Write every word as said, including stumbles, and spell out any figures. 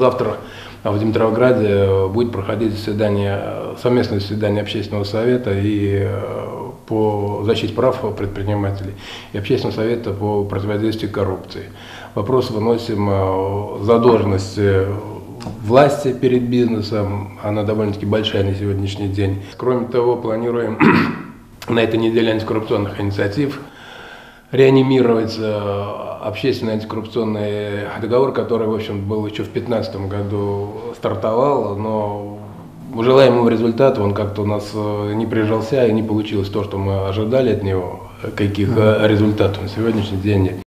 завтра в Димитровграде будет проходить заседание, совместное заседание общественного совета и по защите прав предпринимателей и общественного совета по противодействию коррупции. Вопрос выносим задолженность власти перед бизнесом, она довольно-таки большая на сегодняшний день. Кроме того, планируем на этой неделе антикоррупционных инициатив реанимировать общественный антикоррупционный договор, который, в общем, был еще в две тысячи пятнадцатом году стартовал, но желаемого результата он как-то у нас не прижался и не получилось то, что мы ожидали от него, каких результатов на сегодняшний день нет.